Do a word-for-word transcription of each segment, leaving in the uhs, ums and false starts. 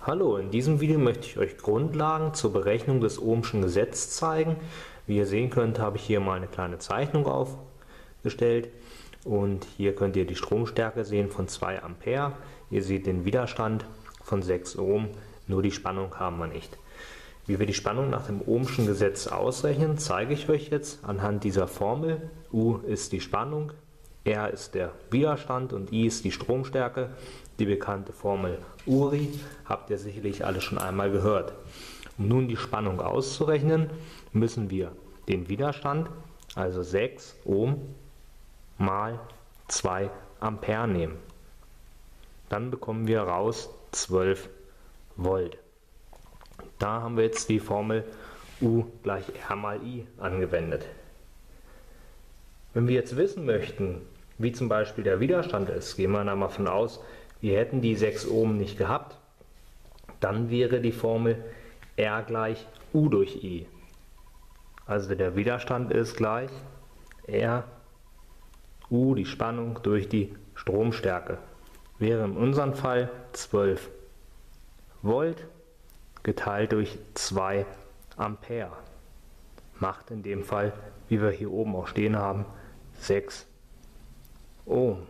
Hallo, in diesem Video möchte ich euch Grundlagen zur Berechnung des Ohmschen Gesetzes zeigen. Wie ihr sehen könnt, habe ich hier mal eine kleine Zeichnung aufgestellt und hier könnt ihr die Stromstärke sehen von zwei Ampere. Ihr seht den Widerstand von sechs Ohm, nur die Spannung haben wir nicht. Wie wir die Spannung nach dem Ohmschen Gesetz ausrechnen, zeige ich euch jetzt anhand dieser Formel. U ist die Spannung, R ist der Widerstand und I ist die Stromstärke. Die bekannte Formel U R I habt ihr sicherlich alle schon einmal gehört. Um nun die Spannung auszurechnen, müssen wir den Widerstand, also sechs Ohm, mal zwei Ampere nehmen. Dann bekommen wir raus zwölf Volt. Da haben wir jetzt die Formel U gleich R mal I angewendet. Wenn wir jetzt wissen möchten, wie zum Beispiel der Widerstand ist, gehen wir einmal davon aus, wir hätten die sechs Ohm nicht gehabt, dann wäre die Formel R gleich U durch I. Also der Widerstand ist gleich R U, die Spannung, durch die Stromstärke. Wäre in unserem Fall zwölf Volt geteilt durch zwei Ampere. Macht in dem Fall, wie wir hier oben auch stehen haben, sechs Ohm.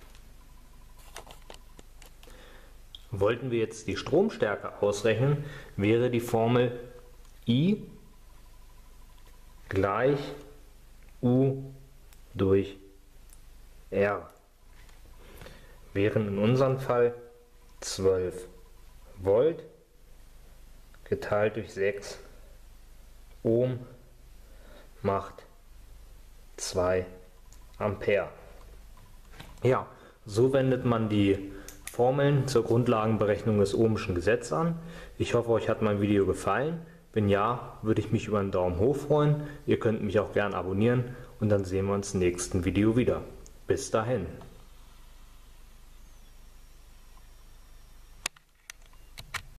Wollten wir jetzt die Stromstärke ausrechnen, wäre die Formel I gleich U durch R. Wären in unserem Fall zwölf Volt geteilt durch sechs Ohm macht zwei Ampere. Ja, so wendet man die Formeln zur Grundlagenberechnung des Ohmschen Gesetzes an. Ich hoffe, euch hat mein Video gefallen. Wenn ja, würde ich mich über einen Daumen hoch freuen. Ihr könnt mich auch gern abonnieren und dann sehen wir uns im nächsten Video wieder. Bis dahin.